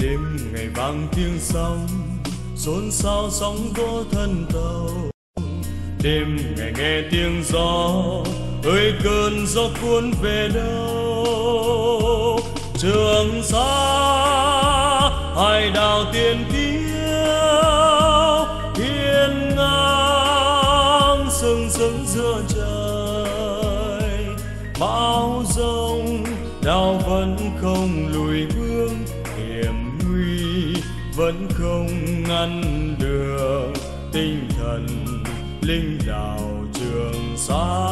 đêm ngày vang tiếng sóng xôn xao sóng vỗ thân tàu. Đêm ngày nghe tiếng gió ơi cơn gió cuốn về đâu. Trường Sa hải đảo tiền kiêu hiên ngang sừng sững giữa trời. Bão giông đao vẫn không lùi bước, hiểm nguy vẫn không ngăn được tinh thần linh đảo Trường Sa.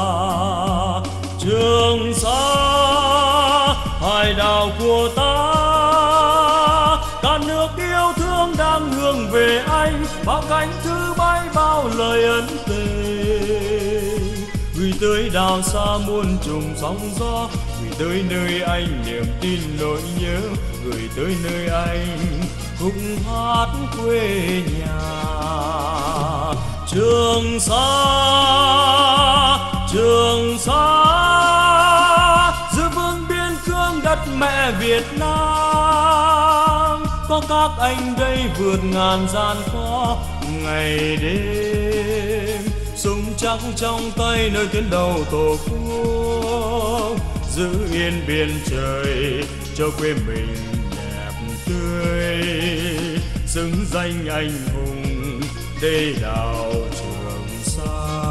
Trường Sa hải đảo của ta, cả nước yêu thương đang hướng về anh. Bao cánh thư bay bao lời ân tình, gửi tới đảo xa muôn trùng sóng gió. Gửi tới nơi anh niềm tin nỗi nhớ, gửi tới nơi anh khúc hát quê nhà. Trường Sa, Trường Sa, giữ vững biên cương đất mẹ Việt Nam. Có các anh đây vượt ngàn gian khó ngày đêm, súng chắc trong tay nơi tuyến đầu tổ quốc. Giữ yên biên trời cho quê mình đẹp tươi, xứng danh anh hùng đê đảo Trường Sa.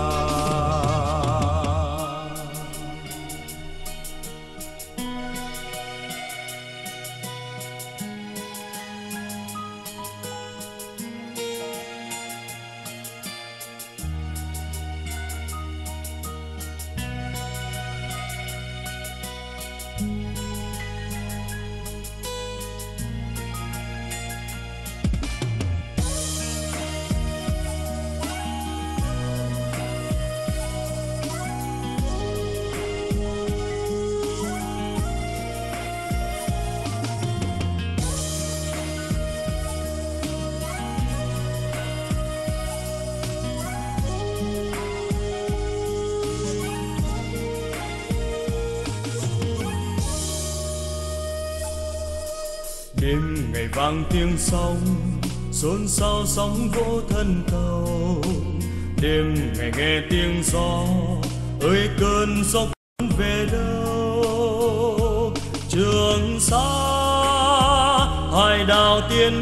Đêm ngày vang tiếng sóng xôn xao sóng vỗ thân tàu. Đêm ngày nghe tiếng gió ơi cơn gió cuốn về đâu. Trường Sa hải đảo tiền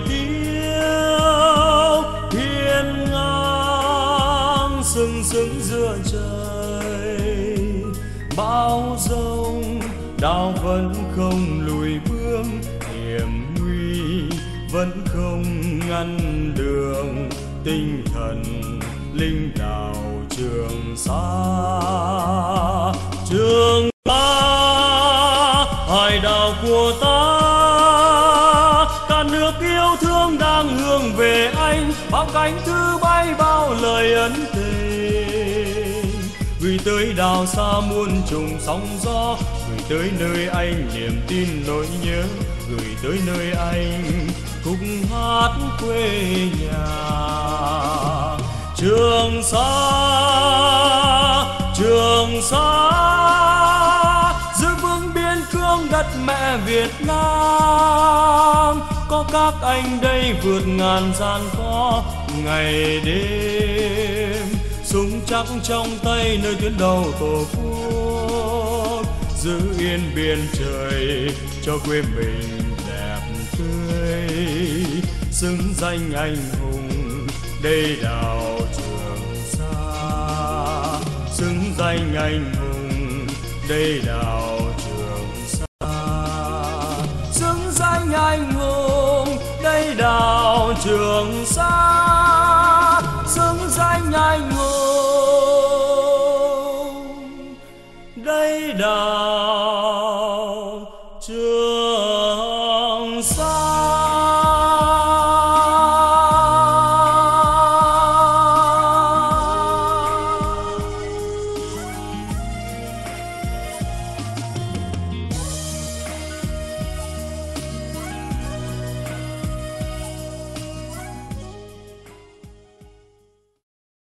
kiêu hiên ngang sừng sững giữa trời. Bão giông đao vẫn không lùi bước, hiểm nguy vẫn không ngăn đường tinh thần linh đảo Trường Sa. Trường Sa hải đảo của ta, cả nước yêu thương đang hướng về anh. Bao cánh thư bay bao lời ân tình, gửi tới đảo xa muôn trùng sóng gió. Gửi tới nơi anh niềm tin nỗi nhớ, gửi tới nơi anh khúc hát quê nhà. Trường Sa, Trường Sa, giữ vững biên cương đất mẹ Việt Nam. Có các anh đây vượt ngàn gian khó ngày đêm, súng chắc trong tay nơi tuyến đầu tổ quốc. Giữ yên biên trời cho quê mình đẹp tươi, xứng danh anh hùng đê đảo Trường Sa. Xứng danh anh hùng đê đảo Trường Sa. Xứng danh anh hùng đê đảo Trường Sa. Xứng danh anh hùng đê đảo Trường